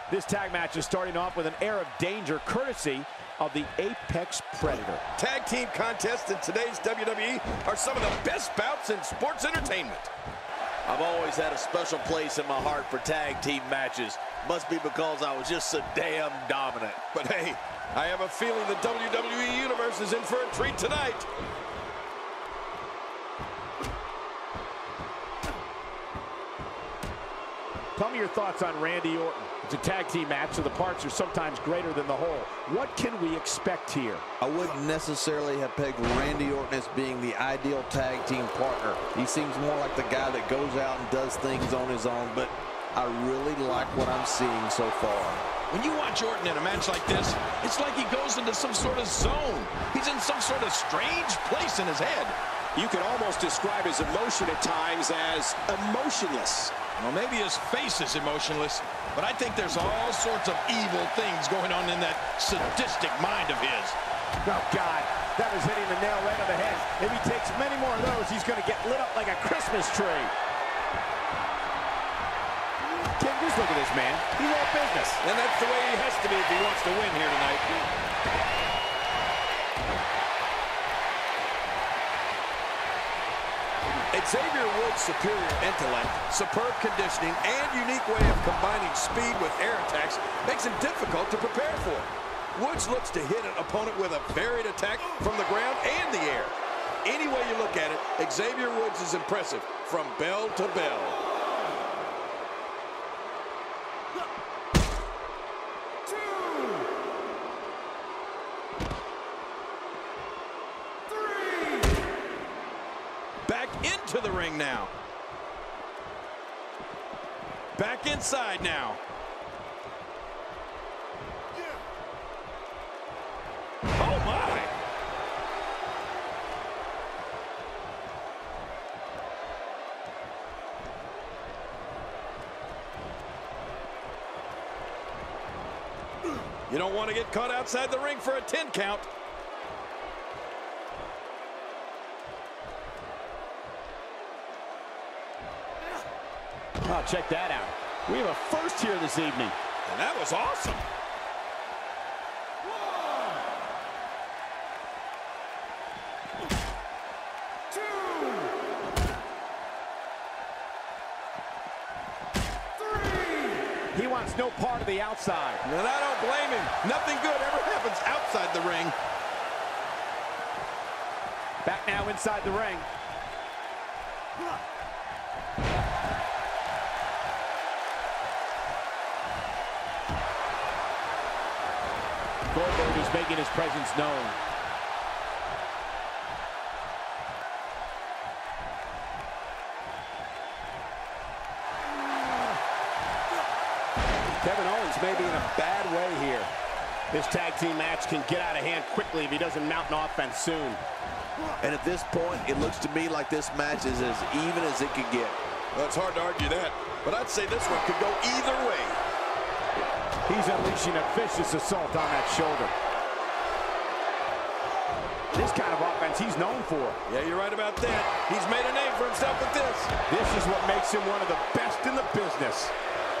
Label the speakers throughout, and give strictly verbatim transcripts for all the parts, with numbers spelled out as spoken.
Speaker 1: This tag match is starting off with an air of danger courtesy of the Apex Predator.
Speaker 2: Tag team contests in today's W W E are some of the best bouts in sports entertainment.
Speaker 3: I've always had a special place in my heart for tag team matches. Must be because I was just so damn dominant.
Speaker 2: But hey, I have a feeling the W W E Universe is in for a treat tonight.
Speaker 1: Tell me your thoughts on Randy Orton. It's a tag team match, so the parts are sometimes greater than the whole. What can we expect here?
Speaker 3: I wouldn't necessarily have pegged Randy Orton as being the ideal tag team partner. He seems more like the guy that goes out and does things on his own, but I really like what I'm seeing so far.
Speaker 4: When you watch Orton in a match like this, it's like he goes into some sort of zone. He's in some sort of strange place in his head.
Speaker 5: You could almost describe his emotion at times as emotionless.
Speaker 4: Well, maybe his face is emotionless, but I think there's all sorts of evil things going on in that sadistic mind of his.
Speaker 1: Oh, God, that was hitting the nail right on the head. If he takes many more of those, he's going to get lit up like a Christmas tree. King, just look at this man. He's all business.
Speaker 2: And that's the way he has to be if he wants to win here tonight. Xavier Woods' superior intellect, superb conditioning, and unique way of combining speed with air attacks makes him difficult to prepare for. Woods looks to hit an opponent with a varied attack from the ground and the air. Any way you look at it, Xavier Woods is impressive from bell to bell. Back into the ring now. Back inside now. Oh my! You don't want to get caught outside the ring for a ten count.
Speaker 1: Oh, check that out. We have a first here this evening.
Speaker 2: And that was awesome.
Speaker 1: One, two, three. He wants no part of the outside.
Speaker 2: And I don't blame him. Nothing good ever happens outside the ring.
Speaker 1: Back now inside the ring. Goldberg is making his presence known. Kevin Owens may be in a bad way here. This tag team match can get out of hand quickly if he doesn't mount an offense soon.
Speaker 3: And at this point, it looks to me like this match is as even as it could get.
Speaker 2: Well, it's hard to argue that, but I'd say this one could go either way.
Speaker 1: He's unleashing a vicious assault on that shoulder. This kind of offense he's known for.
Speaker 2: Yeah, you're right about that. He's made a name for himself with this.
Speaker 1: This is what makes him one of the best in the business.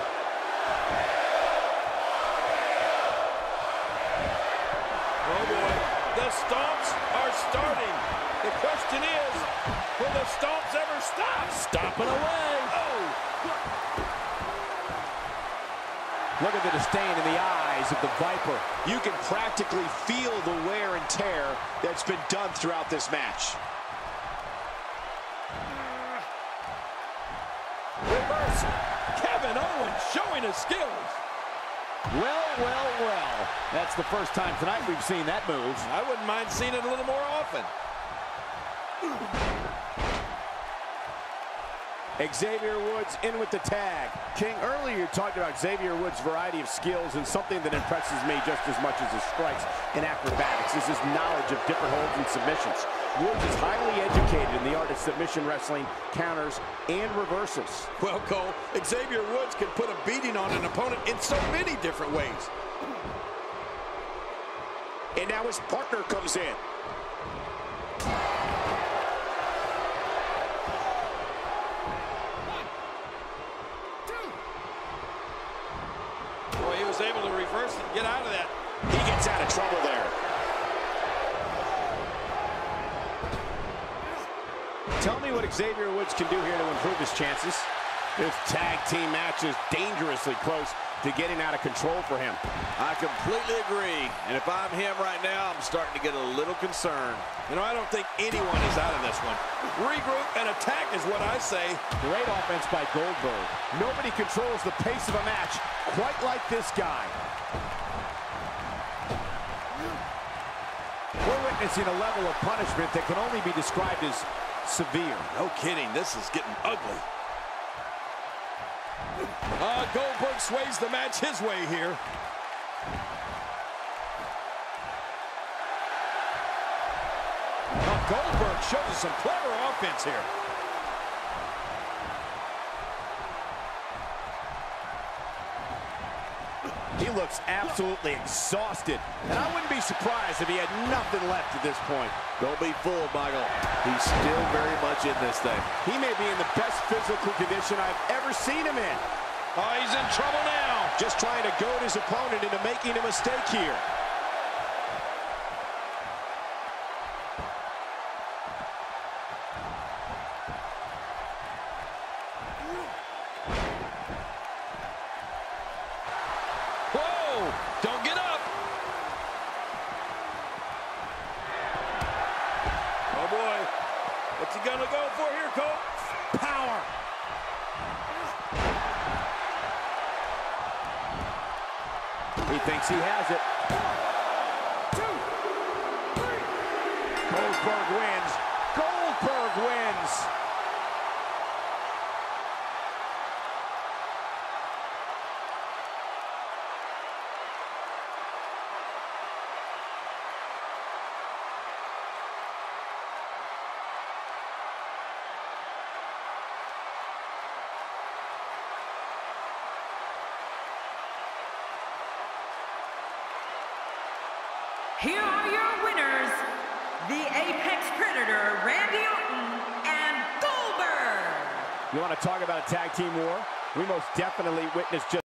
Speaker 2: Oh boy, the stomps are starting. The question is, will the stomps ever stop?
Speaker 1: Stomping away.
Speaker 2: Oh!
Speaker 1: Look at the disdain in the eyes of the Viper.
Speaker 5: You can practically feel the wear and tear that's been done throughout this match.
Speaker 2: Reversal. Kevin Owens showing his skills.
Speaker 1: Well, well, well. That's the first time tonight we've seen that move.
Speaker 2: I wouldn't mind seeing it a little more often.
Speaker 1: Xavier Woods in with the tag. King, earlier you talked about Xavier Woods' variety of skills, and something that impresses me just as much as his strikes in acrobatics is his knowledge of different holds and submissions. Woods is highly educated in the art of submission wrestling, counters, and reversals.
Speaker 2: Well, Cole, Xavier Woods can put a beating on an opponent in so many different ways.
Speaker 5: And now his partner comes in.
Speaker 2: Boy, he
Speaker 4: first and get out of that.
Speaker 5: He gets out of trouble there.
Speaker 1: Tell me what Xavier Woods can do here to improve his chances. This tag team match is dangerously close to getting out of control for him.
Speaker 3: I completely agree. And if I'm him right now, I'm starting to get a little concerned.
Speaker 4: You know, I don't think anyone is out of this one. Regroup and attack is what I say.
Speaker 1: Great offense by Goldberg. Nobody controls the pace of a match quite like this guy. We're witnessing a level of punishment that can only be described as severe.
Speaker 4: No kidding, this is getting ugly. Uh, Goldberg sways the match his way here. Uh, Goldberg shows us some clever offense here.
Speaker 1: He looks absolutely exhausted, and I wouldn't be surprised if he had nothing left at this point.
Speaker 3: Don't be fooled, Michael. He's still very much in this thing.
Speaker 1: He may be in the best physical condition I've ever seen him in.
Speaker 4: Oh, he's in trouble now.
Speaker 5: Just trying to goad his opponent into making a mistake here.
Speaker 4: Whoa! Don't get up. Oh, boy. What's he gonna go for here, Cole?
Speaker 1: Power. He thinks he has it. One, two, three. Goldberg wins. Goldberg wins.
Speaker 6: Here are your winners, the Apex Predator, Randy Orton, and Goldberg.
Speaker 1: You want to talk about a tag team war? We most definitely witnessed just